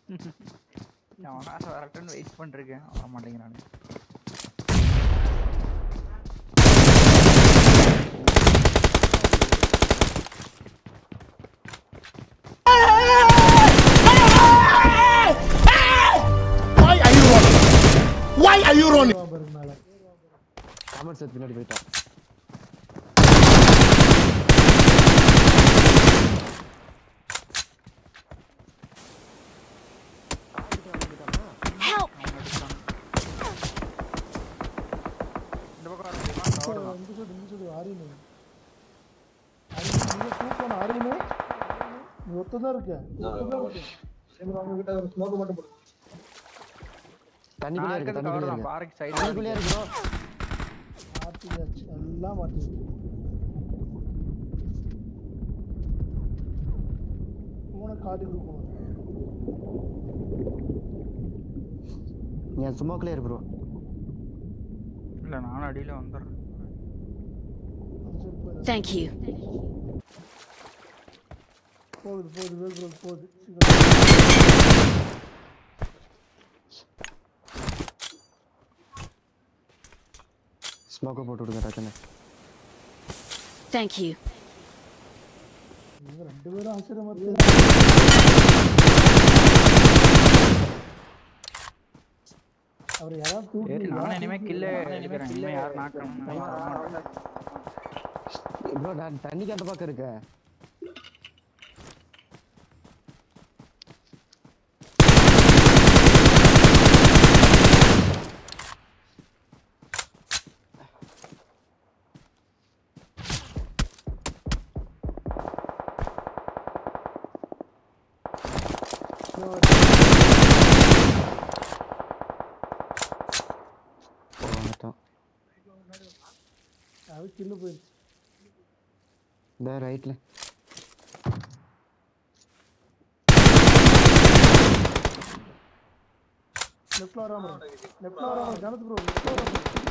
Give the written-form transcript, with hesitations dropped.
அவனால வரட்டுன்னு வெயிட் பண்ணிருக்கேன் வர மாட்டேங்கிறானு. Why are you running? காமன் செட் பின்னாடி போயிட்டான். Help! இந்த பக்கம் வரணும். இந்த சைடு ஆரினு. நீங்க கூப்பன் ஆரினு. நீ ஒத்ததா இருக்க. சேமரா அவங்க கிட்ட ஒரு ஸ்மோக் மட்டும் போடு. தண்ணிக்குள்ள இருக்கு, தண்ணிக்குள்ள இருக்கு. பாருக்கு சைடுல தண்ணிக்குள்ள இருக்கு bro. மாட்டியாச்சு எல்லாம் மாட்டியாச்சு. போன காடி கொடுக்கணும். நீ ஸ்மோக்ல இரு bro. இல்ல நான் அடியில வந்துறேன். Thank you. போகுது வேல் போகுது. ஸ்மோக் போட்டு விடுங்க டக்குன்னு. Thank you. நீங்க ரெண்டு பேரும் ஆச்சரியமா இருக்கு. அவர் யாரா தூக்கி நான் இனிமே கில்ல எடுக்கறேன். இனிமே யார் நாக்கறோம். bro நான் தண்ணிக்கு அந்த பக்கம் இருக்க. அது கில்ல போயிடுச்சு. இந்த ரைட்ல லெஃப்ட்ல வராம ஜானத் ப்ரோ லெஃப்ட்ல வராம